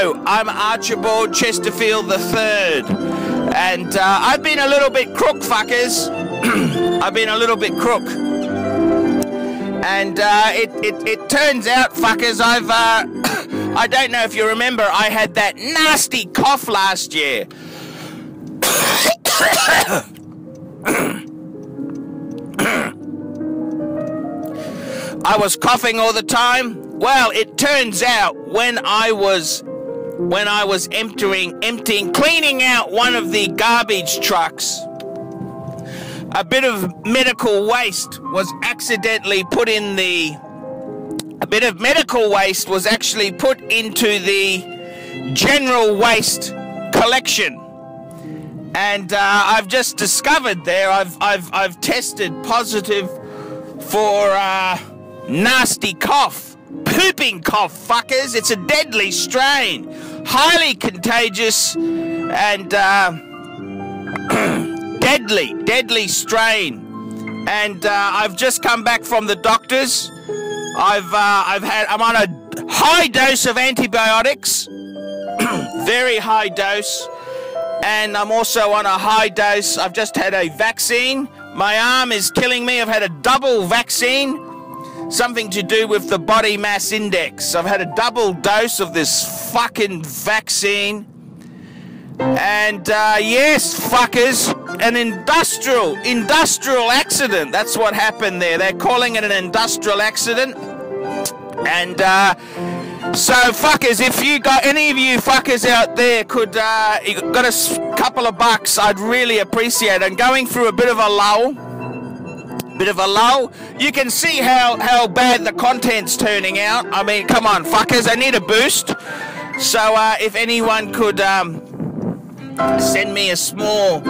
Hello, I'm Archibald Chesterfield III, and I've been a little bit crook, fuckers. I've been a little bit crook, and it turns out, fuckers, I don't know if you remember, I had that nasty cough last year. I was coughing all the time. Well, it turns out when I was cleaning out one of the garbage trucks, a bit of medical waste was accidentally put in the. A bit of medical waste was actually put into the general waste collection, and I've just discovered there I've tested positive for nasty cough, pooping cough, fuckers. It's a deadly strain, highly contagious, and deadly strain. And I've just come back from the doctors. I'm on a high dose of antibiotics, very high dose, and I'm also on a high dose. I've just had a vaccine. My arm is killing me. I've had a double vaccine, something to do with the body mass index. I've had a double dose of this fucking vaccine. And yes, fuckers, an industrial accident. That's what happened there. They're calling it an industrial accident. And so, fuckers, if you got any of you fuckers out there could got a couple of bucks, I'd really appreciate it. I'm going through a bit of a lull. You can see how bad the content's turning out. I mean, come on, fuckers, I need a boost. So if anyone could send me a small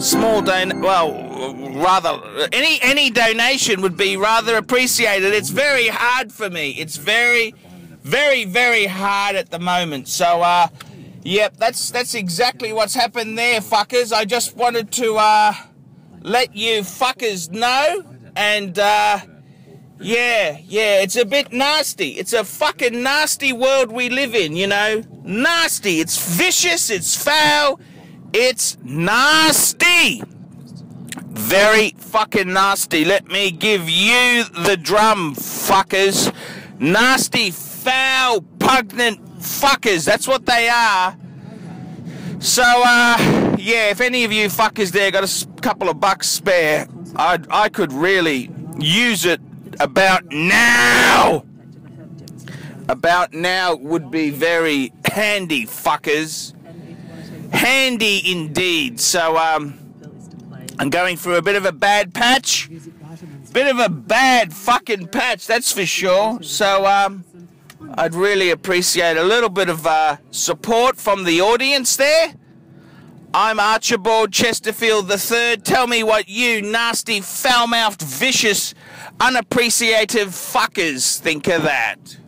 any donation would be rather appreciated. It's very hard for me. It's very hard at the moment. So yep, that's exactly what's happened there, fuckers. I just wanted to let you fuckers know. And yeah, it's a bit nasty. It's a fucking nasty world we live in, you know. Nasty. It's vicious, it's foul, it's nasty. Very fucking nasty. Let me give you the drum, fuckers. Nasty, foul, pungent fuckers. That's what they are. So, yeah, if any of you fuckers there got a couple of bucks spare, I could really use it about now. About now would be very handy, fuckers. Handy indeed. So, I'm going through a bit of a bad patch. Bit of a bad fucking patch, that's for sure. So, I'd really appreciate a little bit of support from the audience there. I'm Archibald Chesterfield III. Tell me what you nasty, foul-mouthed, vicious, unappreciative fuckers think of that.